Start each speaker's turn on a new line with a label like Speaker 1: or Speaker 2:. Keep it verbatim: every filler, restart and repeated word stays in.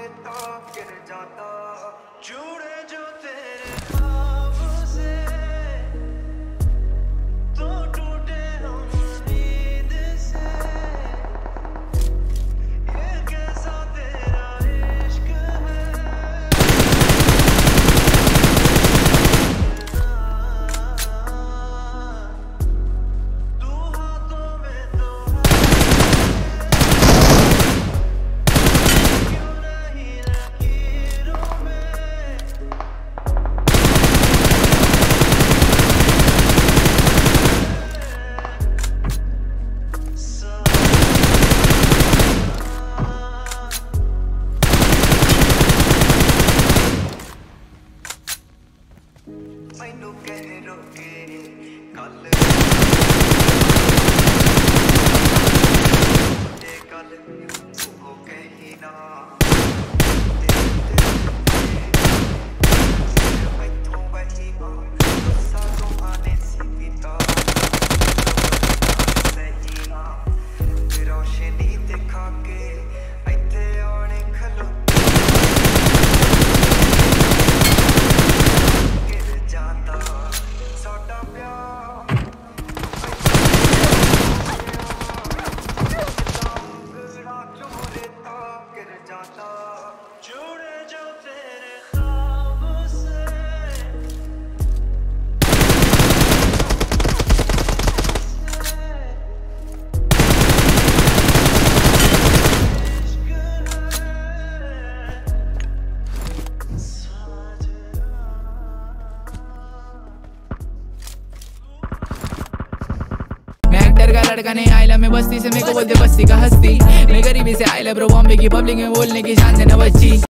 Speaker 1: देता गिर जाता जुड़े जो तेरे ख्वाब से तो टूटे हम नींद से ये कैसा तेरा इश्क है तू हाथों में तो क्यों नहीं लकीरों में मैनू कह रोके कल ये कल हो कही ना मैथों वही गुस्सा तुम्हारे सी पीता सही ना रोशनी दिखा के इत्थे आने खलोते गिर जाता साडा प्यार अंगड़ा चोरे ता गिर जाता जुड़े जो तेरे ख्वाब से इश्क है साजना
Speaker 2: मैं एक्टर का लड़का नहीं आइला में बस्ती से मेरे को बोलते बस्ती का हस्ती मैं गरीबी से आइला ब्रो बॉम्बे की पब्लिक में बोलने की शान से न बच्ची।